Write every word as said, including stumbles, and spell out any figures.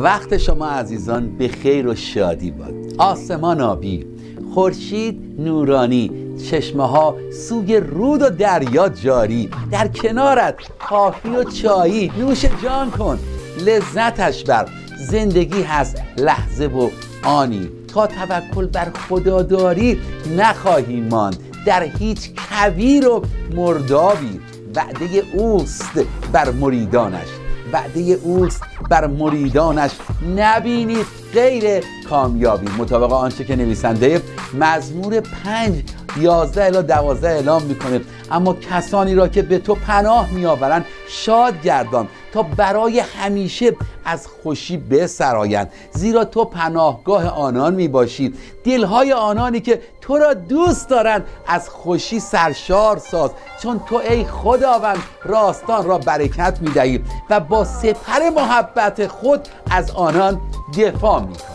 وقت شما عزیزان به خیر و شادی باد. آسمان آبی، خورشید نورانی، چشمه ها سوی رود و دریا جاری، در کنارت کافی و چایی، نوش جان کن لذتش بر. زندگی هست لحظه و آنی، تا توکل بر خدا داری نخواهی ماند در هیچ کویر و مردابی. وعده اوست بر مریدانش، وعده اوست بر مریدانش، نبینید غیر کامیابی. مطابق آنچه که نویسنده مزمور پنج یازده الی دوازده اعلام میکنه: اما کسانی را که به تو پناه میآورند شاد گردان تا برای همیشه از خوشی بسرایند، زیرا تو پناهگاه آنان میباشی. دلهای آنانی که تو را دوست دارند از خوشی سرشار ساز، چون تو ای خداوند راستان را برکت میدهی و با سپر محبت خود از آنان دفاع میکنی.